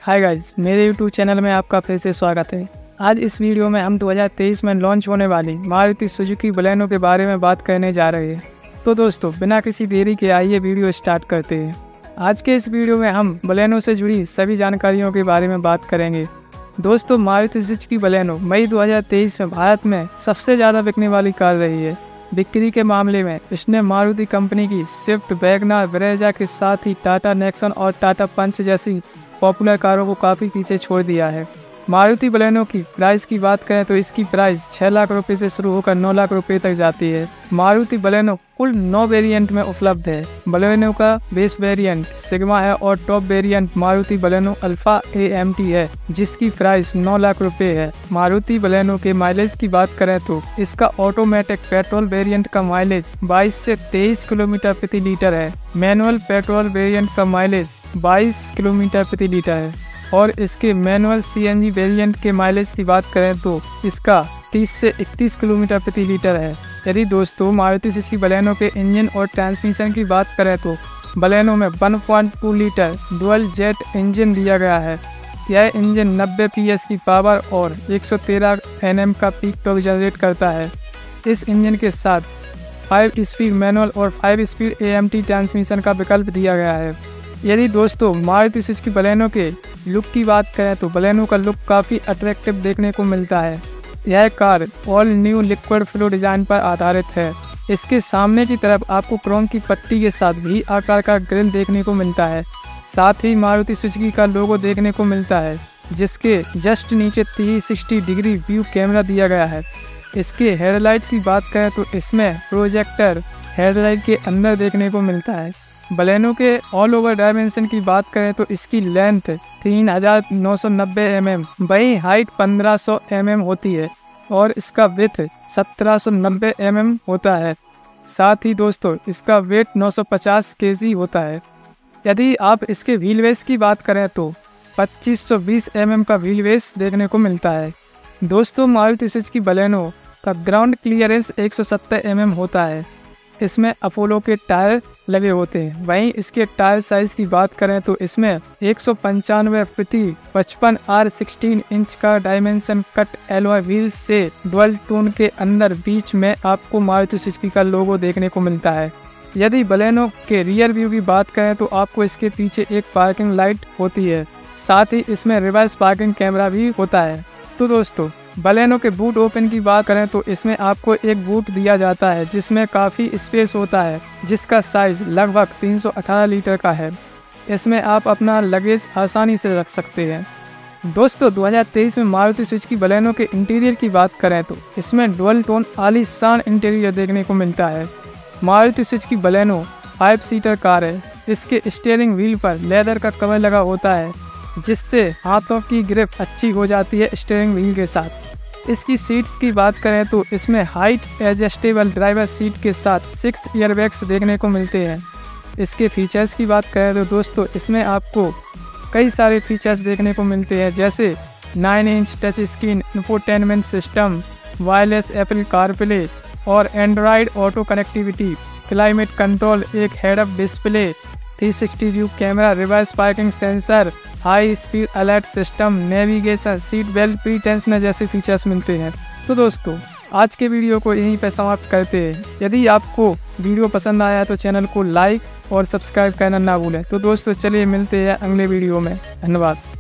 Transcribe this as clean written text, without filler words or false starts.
हाय guys, मेरे YouTube channel में आपका फिर से स्वागत है। आज इस वीडियो में हम 2023 में लॉन्च होने वाली मारुति सुजुकी बलेनो के बारे में बात करने जा रहे हैं। तो दोस्तों, बिना किसी देरी के आइए वीडियो स्टार्ट करते हैं। आज के इस वीडियो में हम बलेनो से जुड़ी सभी जानकारियों के बारे में बात करेंगे। दोस्तों, मारुति सुजुकी बलेनो मई 2023 में भारत में सबसे ज़्यादा बिकने वाली कार रही है। बिक्री के मामले में इसने मारुति कंपनी की स्विफ्ट, वैगनआर, ब्रेजा के साथ ही टाटा नेक्सॉन और टाटा पंच जैसी पॉपुलर कारों को काफ़ी पीछे छोड़ दिया है। मारुति बलेनो की प्राइस की बात करें तो इसकी प्राइस 6 लाख रुपए से शुरू होकर 9 लाख रुपए तक जाती है। मारुति बलेनो कुल 9 वेरिएंट में उपलब्ध है। बलेनो का बेस वेरिएंट सिग्मा है और top variant Maruti Baleno Alpha AMT है, जिसकी प्राइस 9 लाख रुपए है। मारुति बलेनो के माइलेज की बात करें तो इसका ऑटोमेटिक पेट्रोल वेरिएंट का माइलेज 22 से 23 किलोमीटर प्रति लीटर है। मैनुअल पेट्रोल वेरिएंट का माइलेज 22 किलोमीटर प्रति लीटर है और इसके मैनुअल CNG वेरिएंट के माइलेज की बात करें तो इसका 30 से 31 किलोमीटर प्रति लीटर है। यदि दोस्तों मारुति सुजुकी बलेनो के इंजन और ट्रांसमिशन की बात करें तो बलेनो में 1.2 लीटर डुअल जेट इंजन दिया गया है। यह इंजन 90 PS की पावर और 113 Nm का पीक टॉर्क जनरेट करता है। इस इंजन के साथ 5 स्पीड मैनुअल और 5 स्पीड AMT ट्रांसमिशन का विकल्प दिया गया है। यदि दोस्तों मारुति सुजुकी बलेनो के लुक की बात करें तो बलेनो का लुक काफ़ी अट्रैक्टिव देखने को मिलता है। यह car all new liquid flow design पर आधारित है। इसके सामने की तरफ आपको क्रोम की पट्टी के साथ भी आकार का ग्रिल देखने को मिलता है। साथ ही मारुति सुजुकी का लोगो देखने को मिलता है, जिसके जस्ट नीचे 360 डिग्री व्यू कैमरा दिया गया है। इसके हेडलाइट की बात करें तो इसमें प्रोजेक्टर हेडलाइट के अंदर देखने को मिलता है। बलेनो के ऑल ओवर डायमेंशन की बात करें तो इसकी लेंथ 3990 mm, वहीं हाइट 1500 mm होती है और इसका विड्थ 1790 mm होता है। साथ ही दोस्तों इसका वेट 950 kg होता है। यदि आप इसके व्हील बेस की बात करें तो 2520 mm का व्हील बेस देखने को मिलता है। दोस्तों मारुति सुजुकी बलेनो का ग्राउंड क्लियरेंस 170 mm होता है। इसमें अपोलो के टायर लगे होते हैं। वहीं इसके टायर साइज की बात करें तो इसमें 195 प्रति 55 R16 इंच का डायमेंशन कट एलॉय व्हील से डुअल टोन के अंदर बीच में आपको मारुति सुजुकी का लोगो देखने को मिलता है। यदि बलेनो के रियर व्यू की बात करें तो आपको इसके पीछे एक पार्किंग लाइट होती है। साथ ही इसमें रिवर्स पार्किंग कैमरा भी होता है। तो दोस्तों बलेनो के बूट ओपन की बात करें तो इसमें आपको एक बूट दिया जाता है, जिसमें काफ़ी स्पेस होता है, जिसका साइज लगभग 318 लीटर का है। इसमें आप अपना लगेज आसानी से रख सकते हैं। दोस्तों 2023 में मारुति सुजुकी बलेनो के इंटीरियर की बात करें तो इसमें डुअल टोन आलीशान इंटीरियर देखने को मिलता है। Maruti Suzuki Baleno 5 seater car है। इसके स्टीयरिंग व्हील पर लेदर का कवर लगा होता है, जिससे हाथों की ग्रिप अच्छी हो जाती है स्टीयरिंग व्हील के साथ। इसकी सीट्स की बात करें तो इसमें हाइट एडजस्टेबल ड्राइवर सीट के साथ 6 एयरबैग्स देखने को मिलते हैं। इसके फीचर्स की बात करें तो दोस्तों इसमें आपको कई सारे फीचर्स देखने को मिलते हैं, जैसे 9 inch touch screen, infotainment system, wireless Apple CarPlay और Android Auto connectivity, climate control, एक head up display, 360 view camera, reverse parking sensor, high speed alert system, navigation, seat belt, pretensioner जैसे features मिलते हैं। तो दोस्तों आज के video को यहीं पर समाप्त करते हैं। यदि आपको वीडियो पसंद आया तो चैनल को लाइक और सब्सक्राइब करना ना भूलें। तो दोस्तों चलिए मिलते हैं अगले वीडियो में। धन्यवाद।